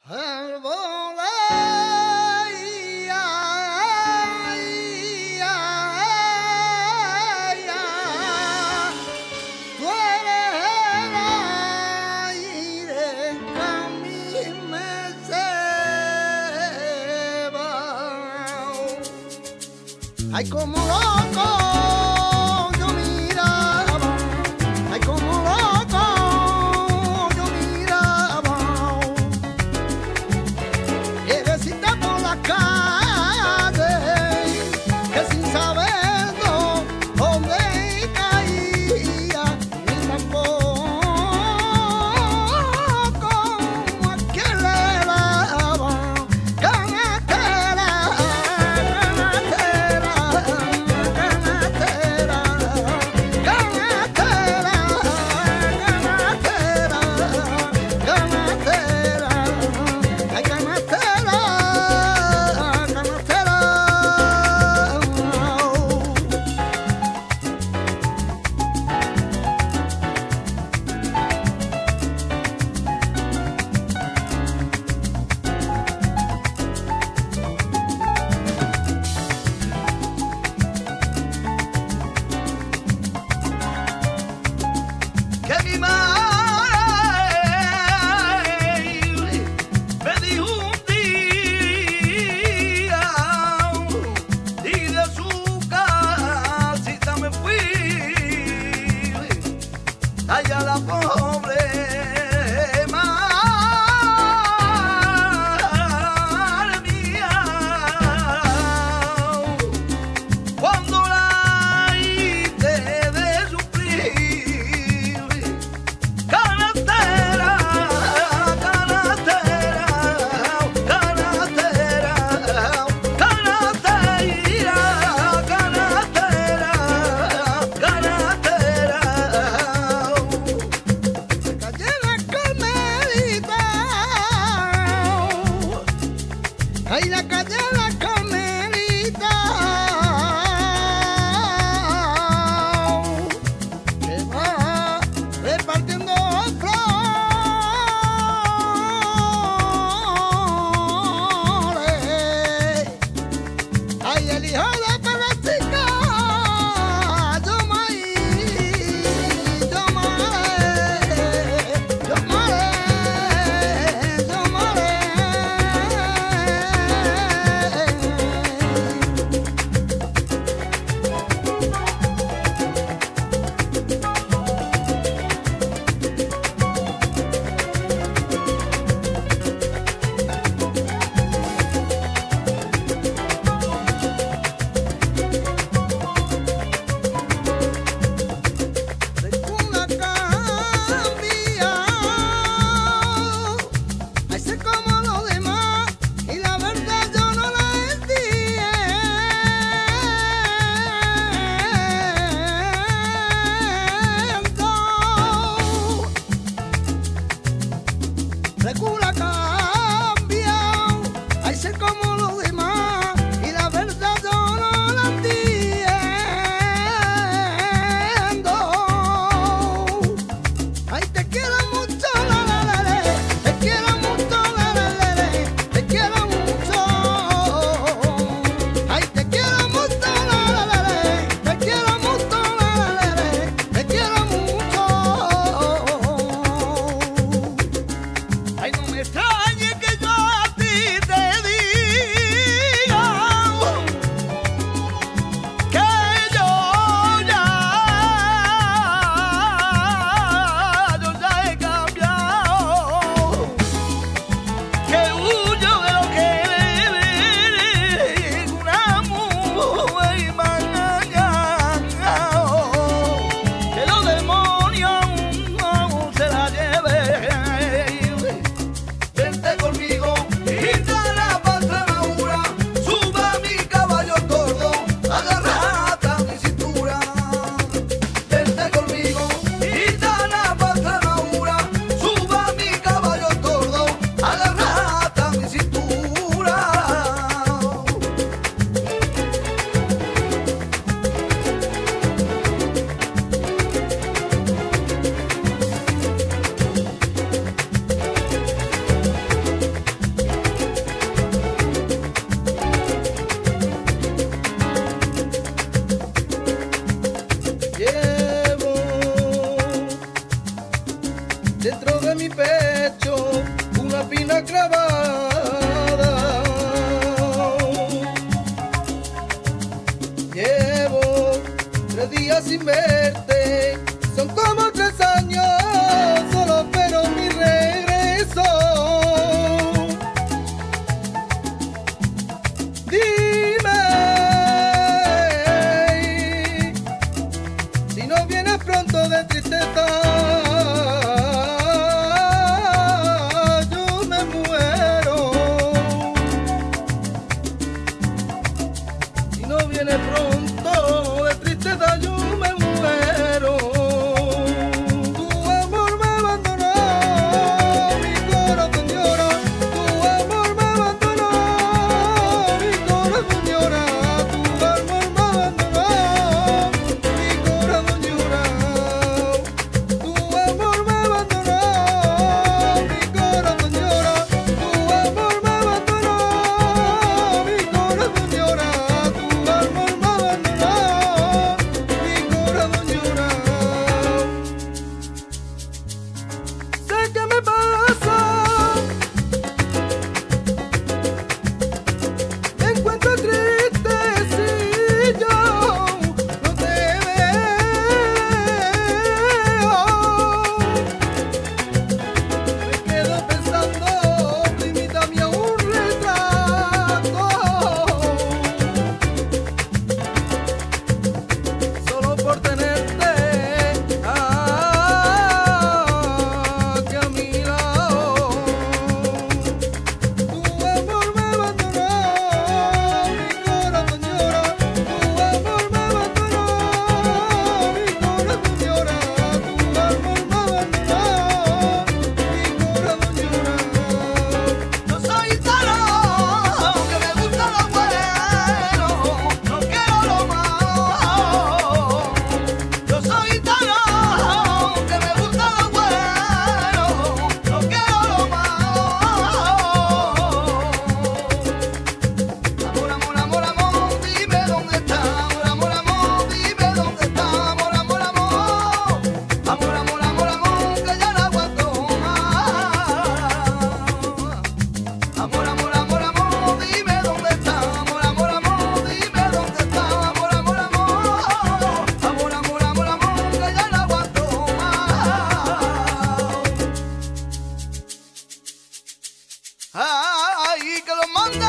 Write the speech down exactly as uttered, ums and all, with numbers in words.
Ay, como loco yo miraba, ay, como loco yo miraba, llegecita por la calle, que sin saber dónde caía, ni tampoco a quién le daba, canastera, que mi madre me dijo un día y de su casita me fui allá la pobre madre mía cuando la hice de sufrir. Canastera, canastera, canastera, canastera, canastera, canastera. Callé la Carmelita, ay, la callé la Carmelita, que va repartiendo flores. Ay, el hijo de Perechica, yo maí, yo maré, yo maré, yo maré. Una cambia, ay, sé como los demás y la verdad yo no la entiendo. Recula cambia, ay, sé como los demás y la verdad yo no la entiendo. Ay, te quiero mucho, la, la, la, la, te quiero mucho, la, la, la, la, te quiero mucho. Ay, te quiero mucho, la, la, la, la, te quiero mucho, la, la, la, la, te quiero mucho. Ay, no me extrañe que yo a ti te diga que yo ya, yo ya he cambiado, que huyo de lo que es una mujer mañana, que los demonios no se la lleven, que mi pecho una pina clavada. Llevo tres días sin verte, son como tres años, solo espero mi regreso. Dime si no vienes pronto de tristeza. Yo me muero. Si no vienes pronto de tristeza, yo me muero. Tu amor me abandonó, mi corazón llora. Tu amor me abandonó, mi corazón llora. Tu amor me abandonó, mi corazón llora. Tu amor me abandonó, mi corazón llora. Tu amor me abandonó, mi corazón llora. Tu amor me abandonó, mi corazón llora. Sé que me pasa, me encuentro triste si yo no te veo. Me quedo pensando, limítame a un retrato, solo por tenerte aquí a mi lado. Tu amor me abandonó, mi corazón llora. Tu amor me abandonó, mi corazón llora. Tu amor me abandonó, mi corazón llora. No soy gitano, que me gusta lo bueno, no quiero lo malo. Yo soy gitano, que me gusta lo bueno, no quiero lo malo. Amor, amor, amor, amor, dime dónde está. Amor, amor, amor, dime dónde está. Amor, amor, amor. Amor, amor, amor, amor, que ya no aguanto más. Amor, amor, amor, amor, dime dónde está. Amor, amor, amor, dime dónde está. Amor, amor, amor. Amor, amor, amor, amor, que ya no aguanto más. Ay, que lo mande